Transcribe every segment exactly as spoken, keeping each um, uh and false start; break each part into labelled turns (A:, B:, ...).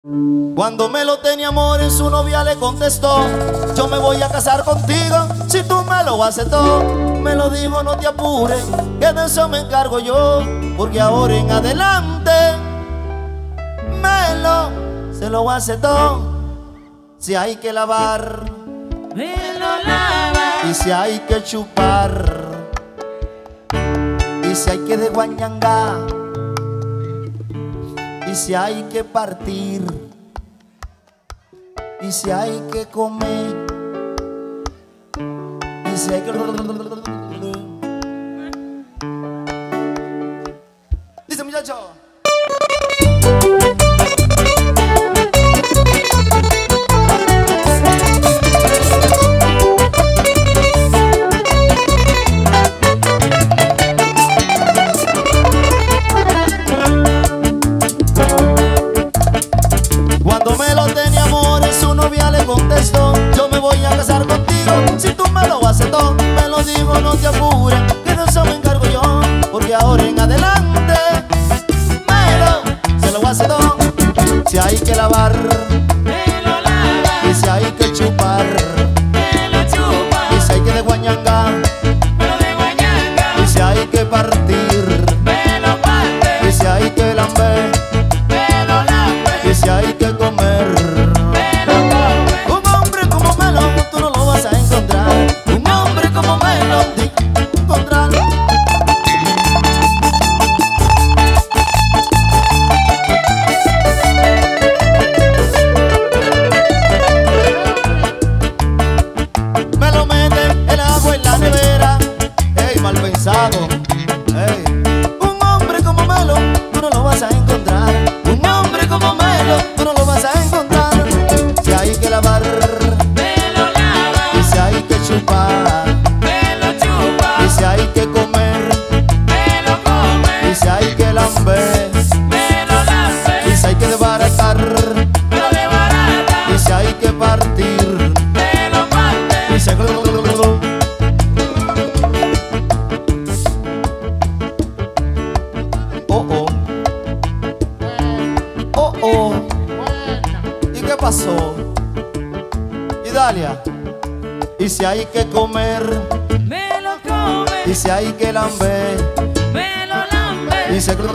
A: Cuando me lo tenía amor, en su novia le contestó: yo me voy a casar contigo si tú me lo haces todo. Me lo dijo: no te apures, que de eso me encargo yo, porque ahora en adelante me lo, se lo hace todo. Si hay que lavar,
B: me lo lava.
A: Y si hay que chupar, y si hay que desguañangar, y si hay que partir, y si hay que comer, y si hay que... Dice muchacho. Cuando me lo tenía amor, en su novia le contestó: yo me voy a casar contigo si tú me lo haces todo. Me lo dijo: no te apures, que de eso me encargo yo, porque ahora en adelante me lo, se lo hace todo. Si hay que lavar,
B: Me lo lava.
A: y si hay que chupar,
B: Me lo chupa.
A: y si hay que desguañangar,
B: Me lo desguañanga.
A: y si hay que partir,
B: Me lo parte.
A: y si hay que lamber,
B: Me lo lambe.
A: y si hay que comer.
B: Me lo come.
A: Un hombre como Melo tú no lo vas a encontrar. Un hombre como Melo di encontrar. Me lo mete el agua en la nevera. Ey, mal pensado. Ey. Un hombre como Melo tú no lo vas a encontrar. Un hombre como Melo tú no lo vas a encontrar. Si hay que lavar,
B: Me lo lava.
A: y si hay que chupar,
B: Me lo chupa.
A: y si hay que comer,
B: Me lo come.
A: y si hay que lamber,
B: Me lo lambe.
A: y si hay que desbaratar,
B: Me lo desbarata.
A: y si hay que partir,
B: Me lo parte.
A: y si hay que... Oh, oh. Oh, oh. ¿Y qué pasó? Y Dalia, y si hay que comer,
B: Me lo come.
A: y si hay que lamber,
B: Me lo lambe.
A: y si hay que...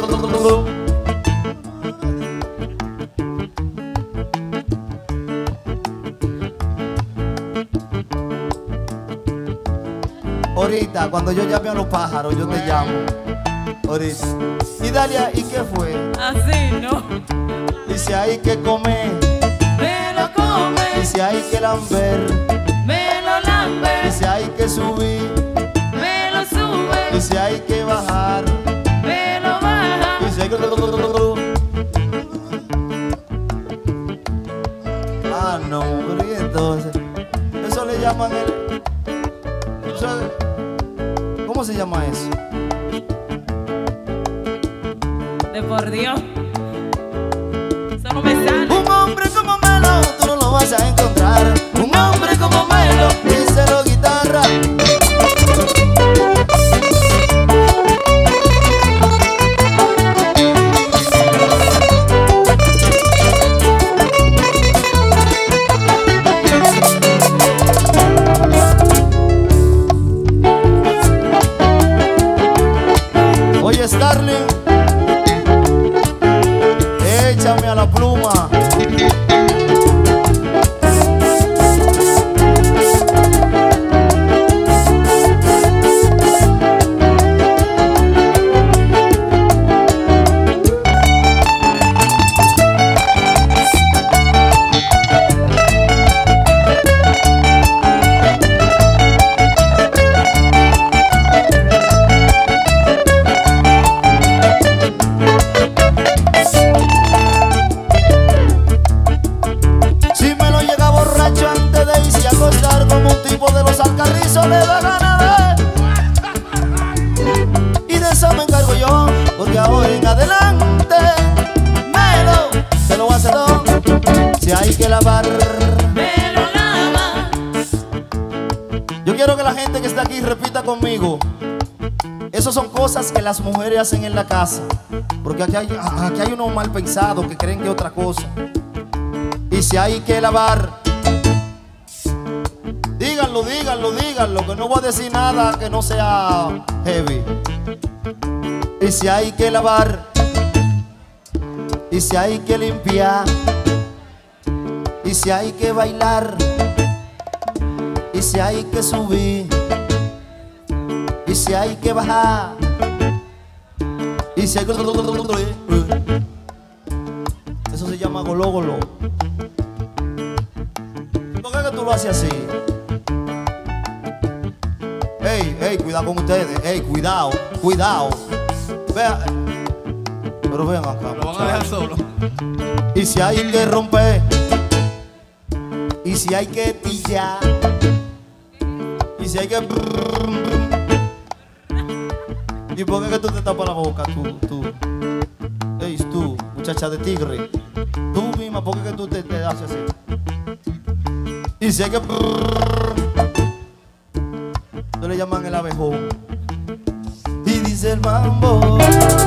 A: Ahorita, cuando yo llame a los pájaros, yo te llamo. Ahorita. Y Dalia, ¿y qué fue?
B: Así no.
A: Y si hay que comer,
B: Me lo come.
A: y si hay que lamber,
B: Me lo lambe.
A: y si hay que subir,
B: Me lo sube.
A: y si hay que bajar,
B: Me lo baja.
A: y si hay que... Ah, no, pero ¿y entonces? Eso le llaman el... eso- ¿Cómo se llama eso?
B: De por Dios. Eso no me sale.
A: Un hombre como Melo tú no lo vas a encontrar. Un hombre como Melo, díselo guitarra. Oye, Starling, échame a la pluma. Si me lo llega borracho antes de irse a acostar, como un tipo de los alcarrizos le da gana de... Y de eso me encargo yo, porque ahora en adelante Melo se lo hace todo. Si hay que lavar,
B: Me lo lava.
A: yo quiero que la gente que está aquí repita conmigo: Esas son cosas que las mujeres hacen en la casa. Porque aquí hay, aquí hay unos mal pensados que creen que es otra cosa. Y si hay que lavar, díganlo, díganlo, díganlo, que no voy a decir nada que no sea heavy. Y si hay que lavar, y si hay que limpiar, y si hay que bailar, y si hay que subir, y si hay que bajar, y si hay que... Eso se llama gológolo. ¿Por qué que tú lo haces así? Ey, ey, cuidado con ustedes. Ey, cuidado, cuidado. Vea. Pero vean acá.
C: Lo van a dejar solo.
A: Y si hay que romper, y si hay que pillar, y si hay que... ¿Y por qué que tú te tapas la boca, tú, tú? Ey, tú, muchacha de tigre. Tú misma, ¿por qué que tú te, te haces así? Y si hay que... Esto le llaman el abejón. Y dice el mambo.